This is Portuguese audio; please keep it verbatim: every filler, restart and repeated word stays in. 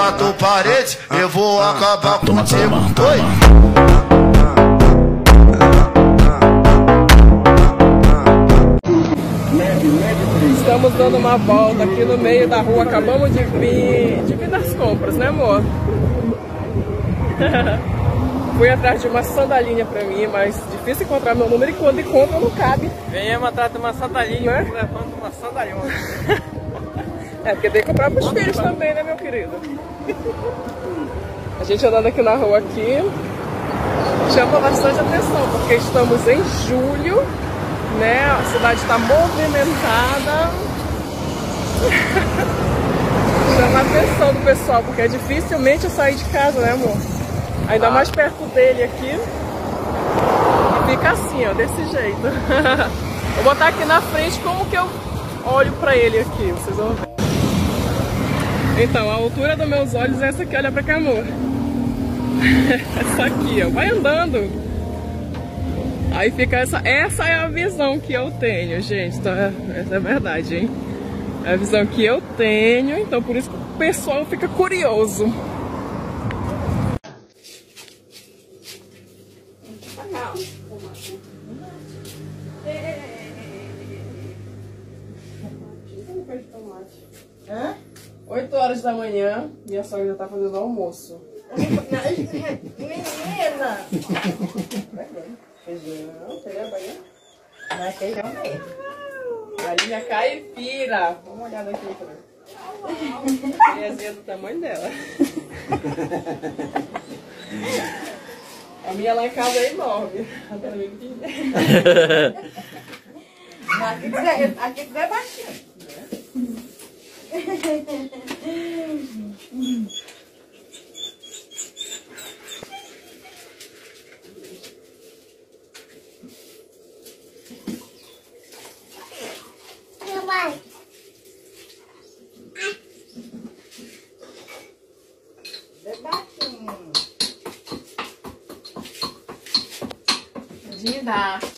quatro paredes, eu vou acabar contigo. Oi? Estamos dando uma volta aqui no meio da rua, acabamos de vir, de vir das compras, né, amor? Fui atrás de uma sandalinha pra mim, mas difícil encontrar meu número e quando encontro não cabe. Venhamos atrás de uma sandalinha, né? Levando uma sandalhona. É, porque tem que comprar pros filhos também, né, meu querido? A gente andando aqui na rua aqui, chama bastante atenção, porque estamos em julho, né? A cidade está movimentada. Chama a atenção do pessoal, porque dificilmente eu sair de casa, né, amor? Ainda mais perto dele aqui. E fica assim, ó, desse jeito. Vou botar aqui na frente como que eu olho pra ele aqui, vocês vão ver. Então, a altura dos meus olhos é essa aqui, olha pra cá, amor. Essa aqui, ó, vai andando. Aí fica essa, essa é a visão que eu tenho, gente, então, essa é a verdade, hein? É a visão que eu tenho, então por isso que o pessoal fica curioso. Hã? oito horas da manhã, minha sogra já tá fazendo almoço. Menina! Feijão, feijão, Bahia? Não é feijão mesmo. Galinha caipira. Dá uma olhada aqui pra Mariazinha do tamanho dela. A minha lá em casa é enorme. Aqui tu é, aqui tu é baixinho. É baixinho. Linda.